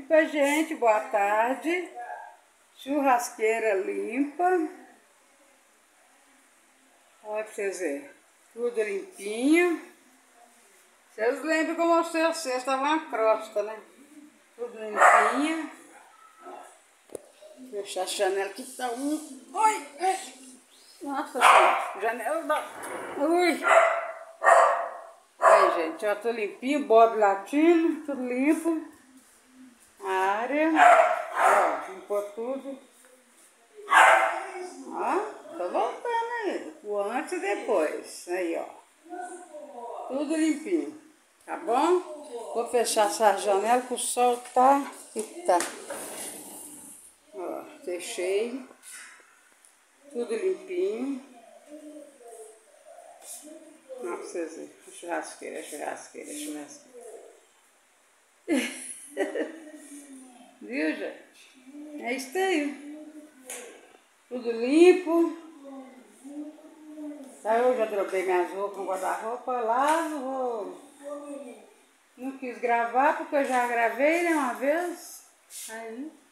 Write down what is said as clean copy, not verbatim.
limpa, gente. Boa tarde. Churrasqueira limpa. Olha pra vocês verem. Tudo limpinho. Vocês lembram como eu mostrei a vocês, tava uma crosta, né? Tudo limpinho. Vou fechar a janela que tá Oi! Nossa senhora, janela da... Ui! Aí, gente, ó, tô limpinho, Bob latindo, tudo limpo. A área. Ó, limpou tudo. Ó, tô voltando aí. O antes e depois. Aí, ó. Tudo limpinho. Tá bom? Vou fechar essa janela que o sol tá e tá. Ó, fechei. Tudo limpinho. Ó, pra vocês verem. Churrasqueira. Viu, gente? É isso aí. Tudo limpo. Aí eu já dropei minhas roupas no guarda-roupa lá. Não quis gravar porque eu já gravei, né, uma vez. Aí.